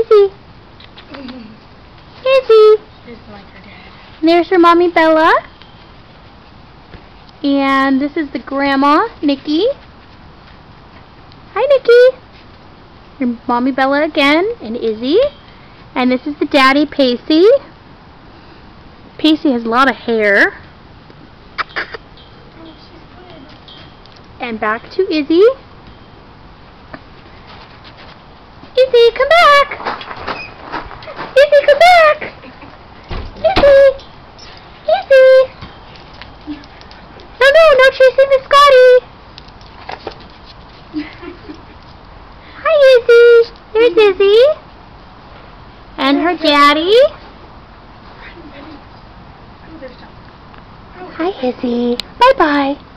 Izzy. Izzy. Just like her dad. And there's her mommy Bella. And this is the grandma, Nikki. Hi, Nikki. Your mommy Bella again, and Izzy. And this is the daddy, Pacey. Pacey has a lot of hair. And back to Izzy. Izzy, come back! Izzy, come back! Izzy! Izzy! No chasing the Scotty! Hi, Izzy! There's Izzy. And her daddy. Hi, Izzy. Bye-bye.